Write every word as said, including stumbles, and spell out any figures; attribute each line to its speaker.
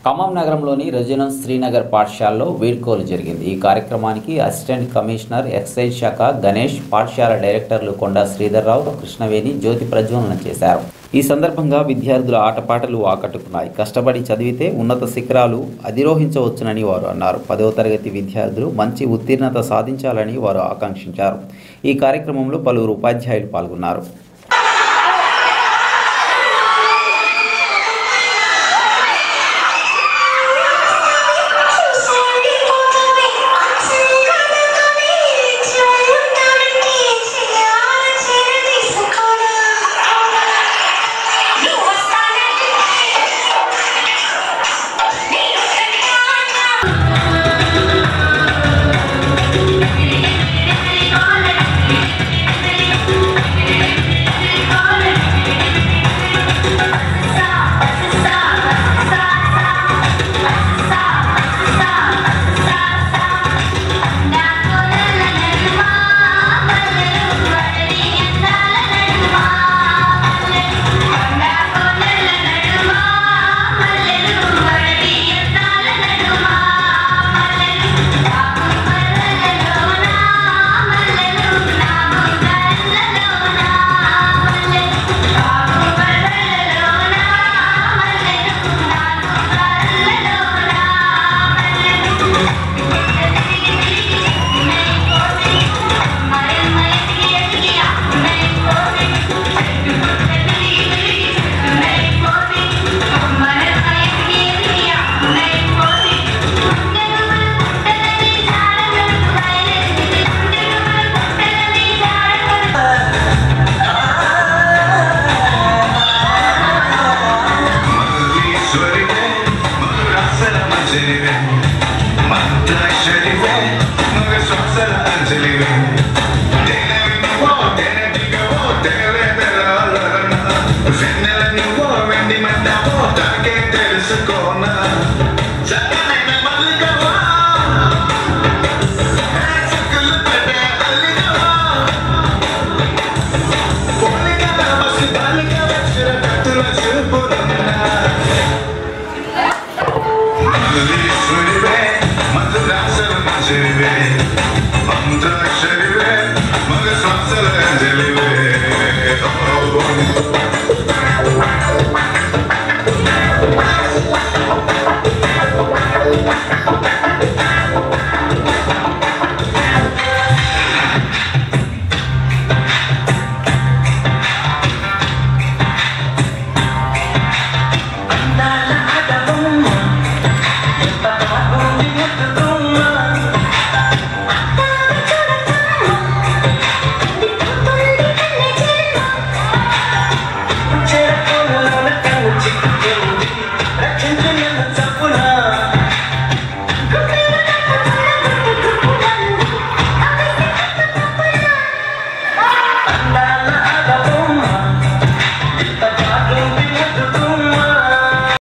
Speaker 1: ఖమ్మం నగరంలోని రెసిడెన్స్ శ్రీనగర్ పాఠశాలలో వీడ్కోలు జరిగింది. ఈ కార్యక్రమానికి అసిస్టెంట్ కమిషనర్ ఎక్సైజ్ శాఖ గణేష్, పాఠశాల డైరెక్టర్లు కొండా శ్రీధర్రావు, కృష్ణవేణి జ్యోతి ప్రజ్వలన చేశారు. ఈ సందర్భంగా విద్యార్థుల ఆటపాటలు ఆకట్టుకున్నాయి. కష్టపడి చదివితే ఉన్నత శిఖరాలు అధిరోహించవచ్చునని వారు అన్నారు. పదవ తరగతి విద్యార్థులు మంచి ఉత్తీర్ణత సాధించాలని వారు ఆకాంక్షించారు. ఈ కార్యక్రమంలో పలువురు ఉపాధ్యాయులు పాల్గొన్నారు.
Speaker 2: Venela ni wo, vendi manda wo, tak ke terus kona.